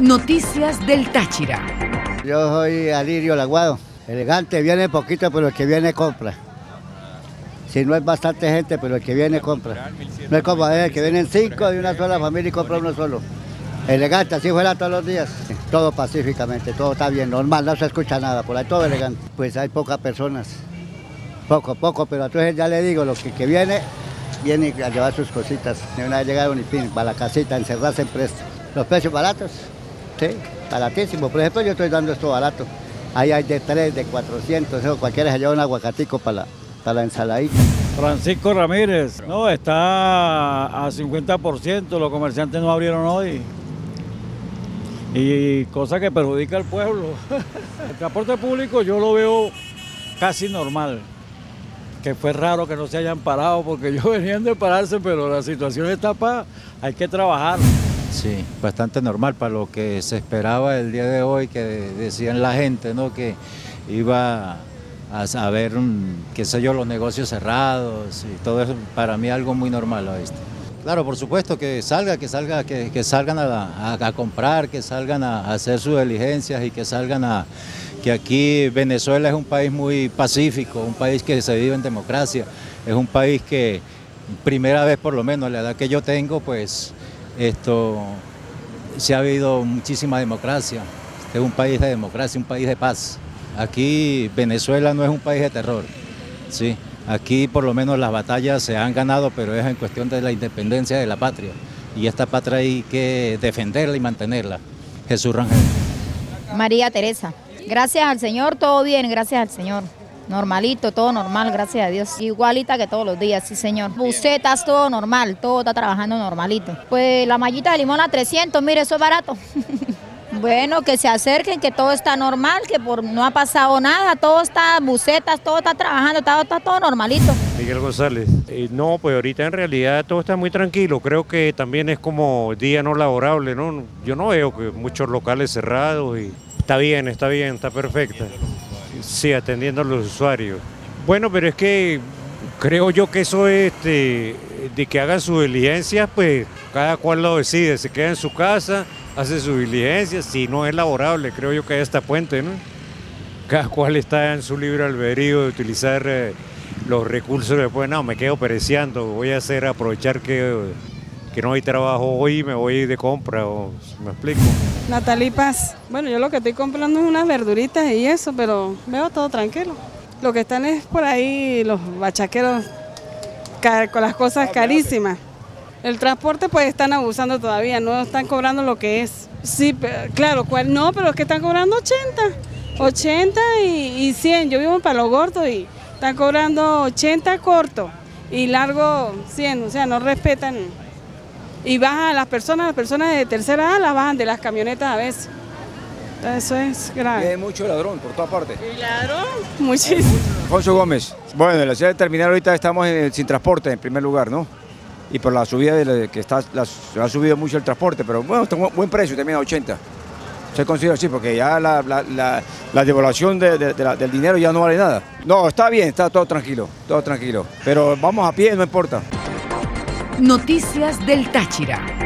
Noticias del Táchira. Yo soy Alirio Laguado. Elegante, viene poquito, pero el que viene compra. Si no es bastante gente, pero el que viene compra. No es como el que vienen 5 de una sola familia y compra uno solo. Elegante, así fuera todos los días. Todo pacíficamente, todo está bien, normal, no se escucha nada, por ahí todo elegante. Pues hay pocas personas, poco, pero entonces ya le digo, los que viene a llevar sus cositas. De una vez llegaron y pin, para la casita, encerrarse en presto. Los precios baratos, sí, baratísimos. Por ejemplo, yo estoy dando esto barato. Ahí hay de 3, de 400, eso, cualquiera se lleva un aguacatico para la ensaladita. Francisco Ramírez, no, está a 50%, los comerciantes no abrieron hoy. Y cosa que perjudica al pueblo. El transporte público yo lo veo casi normal, que fue raro que no se hayan parado, porque ellos venían de pararse, pero la situación está hay que trabajar. Sí, bastante normal para lo que se esperaba el día de hoy, que decían la gente, ¿no? Que iba a ver, qué sé yo, los negocios cerrados y todo eso, para mí algo muy normal, ¿viste? Claro, por supuesto, que salgan a comprar, que salgan a hacer sus diligencias y que salgan que aquí Venezuela es un país muy pacífico, un país que se vive en democracia, es un país que, primera vez por lo menos, a la edad que yo tengo, pues, se ha habido muchísima democracia, es un país de democracia, un país de paz. Aquí Venezuela no es un país de terror, ¿sí? Aquí por lo menos las batallas se han ganado, pero es en cuestión de la independencia de la patria. Y esta patria hay que defenderla y mantenerla. Jesús Rangel. María Teresa. Gracias al Señor, todo bien, gracias al Señor. Normalito, todo normal, gracias a Dios. Igualita que todos los días, sí señor. Bucetas, todo normal, todo está trabajando normalito. Pues la mallita de limón a 300, mire, eso es barato. Bueno, que se acerquen, que todo está normal, que no ha pasado nada, todo está, bucetas, todo está trabajando, está todo normalito. Miguel González. No, pues ahorita en realidad todo está muy tranquilo, creo que también es como día no laborable, ¿no? Yo no veo que muchos locales cerrados y está bien, está perfecta. Sí, atendiendo a los usuarios. Bueno, pero es que creo yo que eso es de que hagan sus diligencias, pues cada cual lo decide, se queda en su casa, hace sus diligencias, si no es laborable, creo yo que hay hasta puente, ¿no? Cada cual está en su libre albedrío de utilizar los recursos después, no, me quedo pereciendo, voy a aprovechar que no hay trabajo hoy, me voy de compra, ¿me explico? Natalí Paz. Bueno, yo lo que estoy comprando es unas verduritas y eso, pero veo todo tranquilo. Lo que están es por ahí los bachaqueros con las cosas carísimas. El transporte pues están abusando todavía, no están cobrando lo que es. Sí, claro, no, pero es que están cobrando 80 y 100. Yo vivo en Palo Gordo y están cobrando 80 corto y largo 100, o sea, no respetan. Y bajan las personas de tercera edad las bajan de las camionetas a veces. Eso es grave. Y hay mucho ladrón por todas partes. ¿Y ladrón? Muchísimo. Alfonso Gómez. Bueno, en la ciudad de Terminal ahorita estamos sin transporte en primer lugar, ¿no? Y por la subida ha subido mucho el transporte, pero bueno, está buen precio, termina 80. Se considera así, porque ya la devaluación del dinero ya no vale nada. No, está bien, está todo tranquilo, pero vamos a pie, no importa. Noticias del Táchira.